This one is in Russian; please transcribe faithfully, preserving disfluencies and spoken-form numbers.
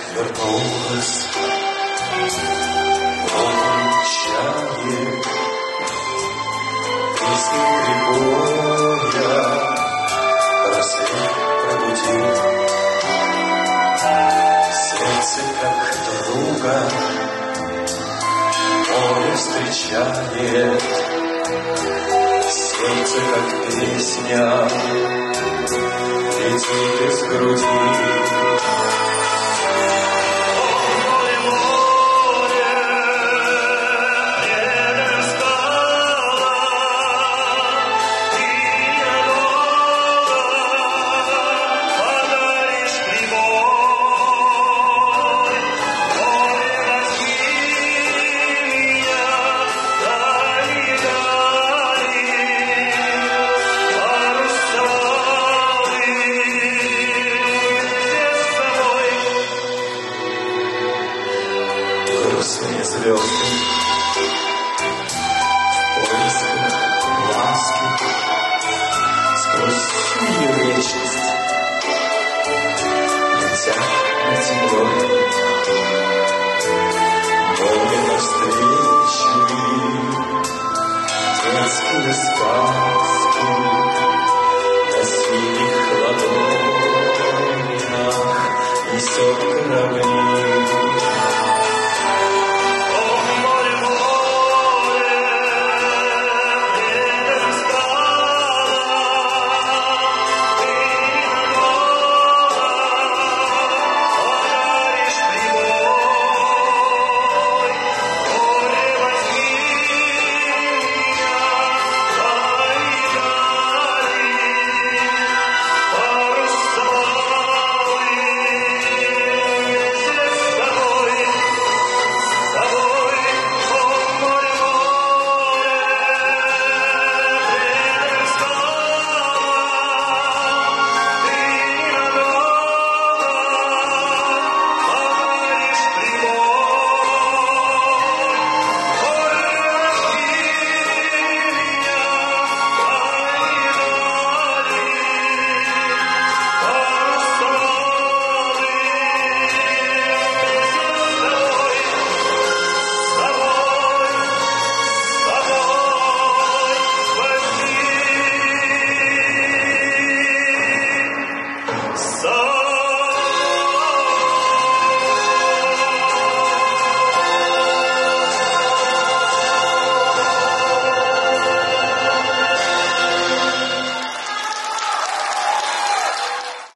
вернулась, молчание, песни Григория, рассвет пробудил. Сердце как друга море встречает, сердце как песня летит из груди. Грустные звезды в поисках ласки сквозь синюю вечность летят на тепло. Море навстречу детские сказки на синих ладонях несет корабли.